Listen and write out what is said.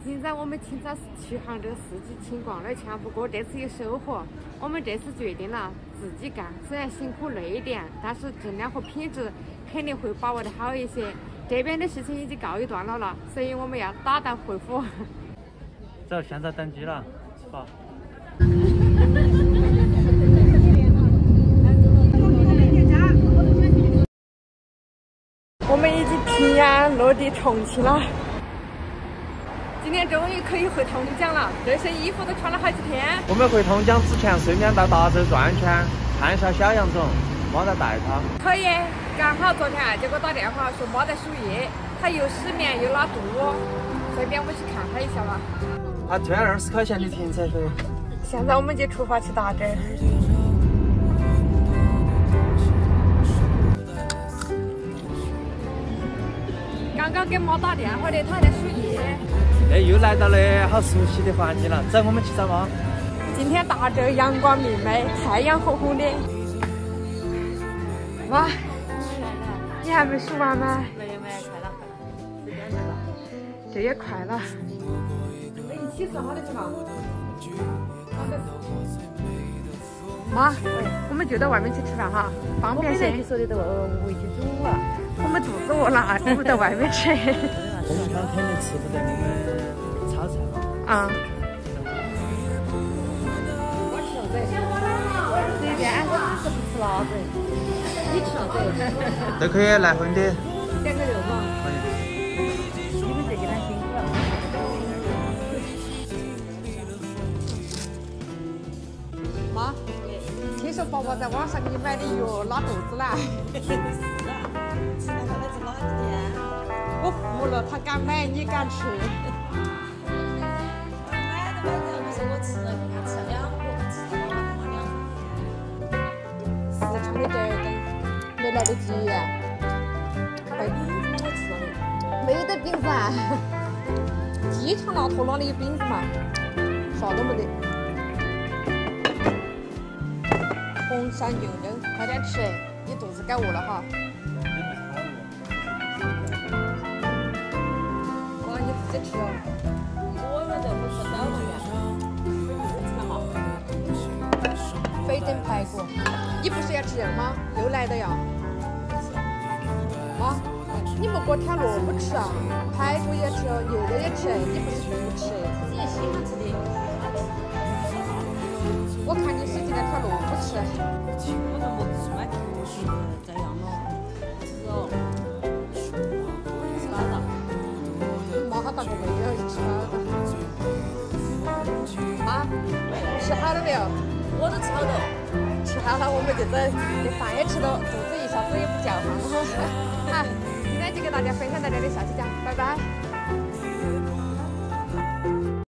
尽在我们青草去杭州四季青逛了全，不过这次有收获。我们这次决定了自己干，虽然辛苦累一点，但是质量和品质肯定会把握的好一些。这边的事情已经告一段落了，所以我们要打道回府。 走，现在登机了，好。 我们已经平安落地重庆了。今天终于可以回通江了，这身衣服都穿了好几天。 我们回通江之前，顺便到达州转圈，看一下小杨总，妈在带他。 可以，刚好昨天二姐给我打电话说妈在输液，她又失眠又拉肚，随便我们去看她一下吧。 他退20块钱的停车费。 现在我们就出发去打针。刚刚给妈打电话的，她还在输液。 哎，又来到了好熟悉的环境了，走，我们去找妈。 今天大洲阳光明媚，太阳红红的。妈，你还没输完吗？ 没有，快了，时间来了。 这也快了。那一起算好的是吧？妈，我们就到外面去吃饭哈，方便些。 你说的都回去煮啊。 我们肚子饿了，我们到外面吃。 我们刚肯定吃不得我们炒菜了。 啊。 我吃了这边我只是不吃辣子，你吃了这都可以来荤的。 2个肉嘛。 你们这个人辛苦了。 妈，听说宝宝在网上给你买的药拉肚子了。 吃了他是哪几天？ 我服了，他敢买，你敢吃？ 买都买这样，你说我吃了，你看吃了2盒，吃了2盒。 四川的这根没来得及。 哎，我吃了没得饼噻，机场拿坨哪里有饼子嘛？啥都没得。红山牛肉，快点吃，你肚子该饿了哈。妈，你自己吃哦。 我们这不是烧肉呀？ 肥蒸排骨，你不是要吃肉吗？又来了呀。妈，你莫给我挑萝卜吃啊，排骨也吃哦，牛肉也吃，你不是不吃？ 自己喜欢吃的。 我看你使劲在挑萝卜吃。 我都没吃买这样咯，吃哦，吃拉倒。 妈好大个胃儿，吃了。妈，吃好了没有？ 我都吃好多。 吃好了我们就走，这饭也吃了，肚子一下子也不叫唤了。好，今天就给大家分享到这里，下期见，拜拜。